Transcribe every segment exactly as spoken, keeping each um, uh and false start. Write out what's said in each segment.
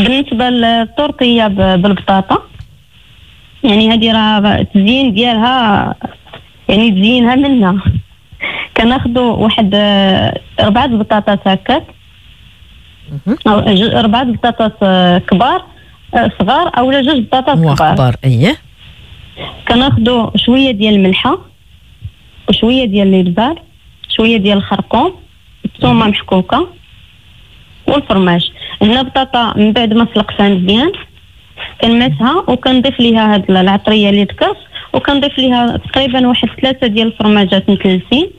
بالنسبه للتورتيه بالبطاطا، يعني هذه راه التزيين ديالها يعني تزيينها منا. كناخذوا واحد اربعه البطاطات هكاك، او اربعه بطاطات كبار صغار اولا جوج بطاطات كبار كبار. اييه. كناخذوا شويه ديال الملحه وشويه ديال الابزار، شويه ديال الخرقوم، الثومه محكوكه والفرماج. هنا بطاطا من بعد ما سلقتها مزيان كنمسها وكنضيف ليها هاد العطريه اللي ذكرت، وكنضيف ليها تقريبا واحد ثلاثه ديال الفرماجات مثلثين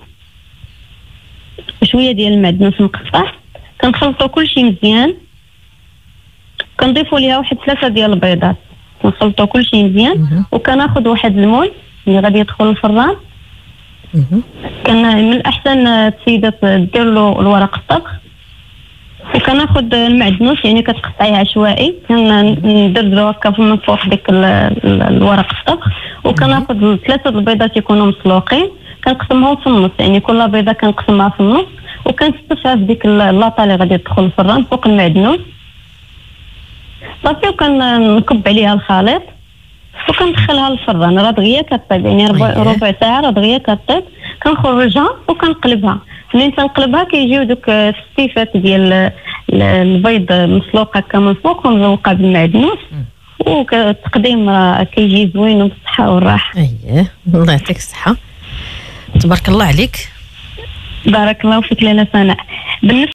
وشويه ديال المعدنوس مقطع. كنخلطوا كلشي مزيان، كنضيفوا ليها واحد ثلاثه ديال البيضات، كنخلطوا كلشي مزيان. وكناخذ واحد المول اللي غادي يدخل الفران. كان من الاحسن السيدات دير له الورق الطبخ. وكناخذ المعدنوس يعني كتقطعيه عشوائي، كندردرو هكا من فوق ديك الورق الطبخ. وكناخذ ثلاثه البيضات يكونوا مسلوقين، كنقسمهم في النص، يعني كل بيضه كنقسمها في النص وكنستفها في ديك اللاطه اللي غادي تدخل الفران فوق المعدنوس صافي. وكنكب عليها الخليط وكندخلها للفران، راه دغيا كطيب يعني ربع ساعه، راه دغيا كطيب. كنخرجها وكنقلبها. ملي تنقلبها كيجيو دوك الستيفات ديال البيض مسلوق هكا من فوق ومزوقه بالمعدنوس، والتقديم راه كيجي زوين وبالصحه والراحه. اييه، الله يعطيك الصحه، تبارك الله عليك. بارك الله فيك لاله سناء. بالنسبه